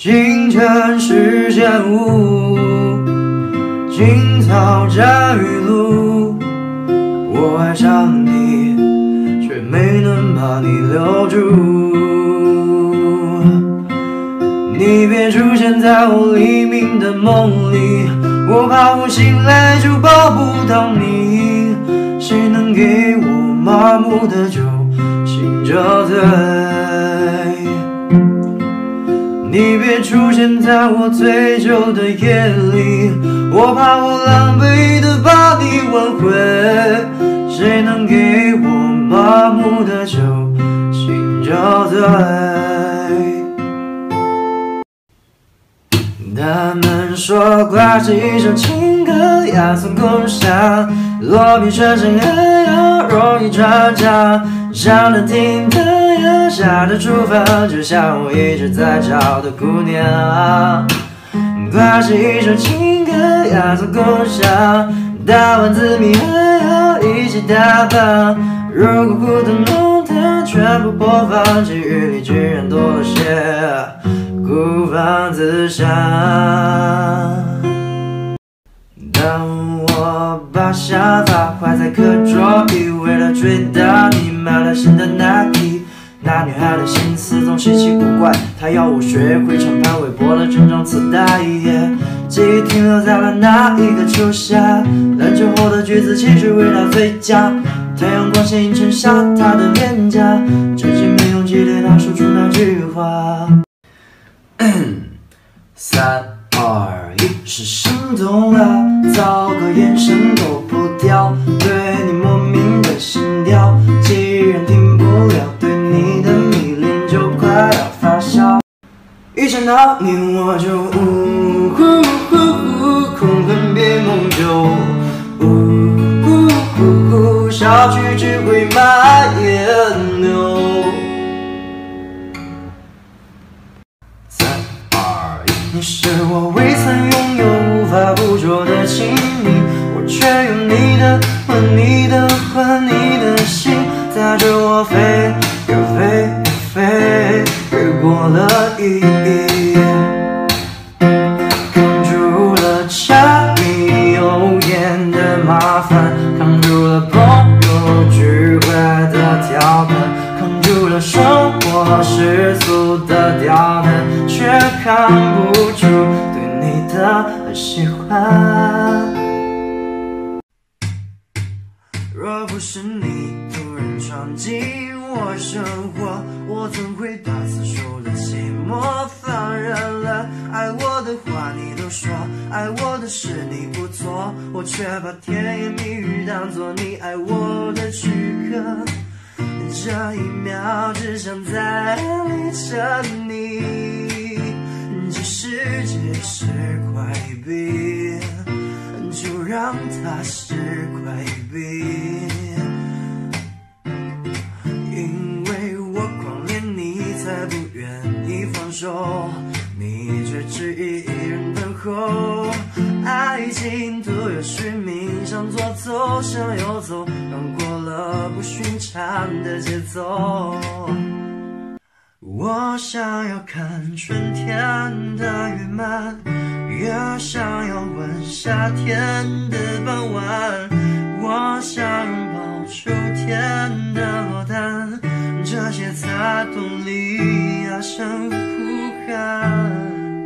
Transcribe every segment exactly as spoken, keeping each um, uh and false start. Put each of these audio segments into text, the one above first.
清晨时间雾，青草沾雨露。我爱上你，却没能把你留住。你别出现在我黎明的梦里，我怕我醒来就抱不到你。谁能给我麻木的酒，醒着醉？你别出现在我醉酒的夜里，我怕我狼狈的把你挽回。谁能给我麻木的酒，醒着醉？他们说挂着一首情歌，雅俗共赏，落笔传神很有容易传唱，上了厅的呀，下的厨房，就像我一直在找的姑娘。挂着一首情歌，雅俗共赏，大碗紫米还要一起打扮。如果古董弄堂全部播放，记忆里居然多了些孤芳自赏。当我把想法画在课桌椅，为了追到你买了新的 Nike。那女孩的心思总稀奇古怪，她要我学会唱潘玮柏的整张磁带。记忆停留在了那一个秋夏，篮球后的橘子汽水味道最佳，太阳光线映衬下她的脸颊，至今没勇气对她说出那句话。三二一，是心动了，糟糕眼神躲不掉，对你莫名的心跳，既然停不了，对你的迷恋就快要发酵。一见到你我就呜呼呼呼，空恨别梦游，呜呼呼呼，小曲只会蔓延流。你是我未曾拥有、无法捕捉的亲密，我却有你的吻、你的魂、你的心，载着我飞又飞又飞，越过了意义，扛住了柴米油盐的麻烦，扛住了朋友聚会的调侃，扛住了生活世俗的刁难，却扛不住对你的喜欢。若不是你突然闯进我生活，我怎会把死守的寂寞放任了？爱我的话你都说，爱我的事你不做，我却把甜言蜜语当作你爱我的躯壳。这一秒只想在里沉溺，这世界是块壁，就让它是块壁。因为我狂恋你，才不愿意放手，你却只一人等候。爱情徒有虚名，向左走，向右走，绕过了不寻常的节奏。我想要看春天的圆满，也想要闻夏天的傍晚，我想拥抱秋天的落单，这些擦动里哑声呼喊。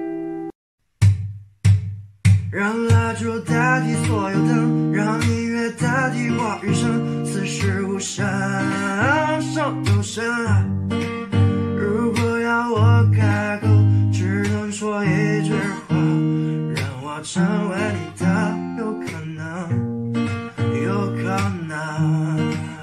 让蜡烛代替所有灯，让音乐代替话语声，此时无声胜有声。如果要我开口，只能说一句话，让我成为你的，有可能，有可能。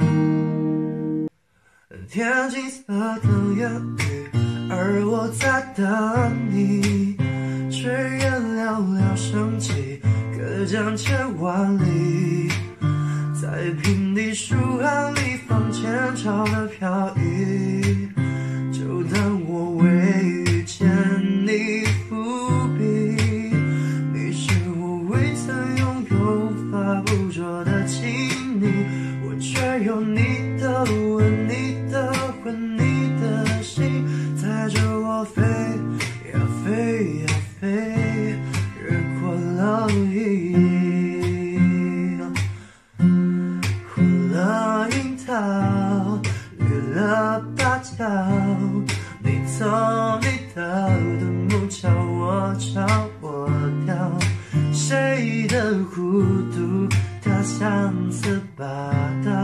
天金色的言语，而我在等你，却也寥寥升起，隔江千万里，在平地书行里放前朝的飘逸，就当我未遇见你伏笔。你是我未曾拥有、无法捕捉的亲昵，我却有你的吻、你的魂、你的心，载着我飞呀飞。 道，你走你逃，独木桥我抄我跳，谁的弧度它像斯巴达。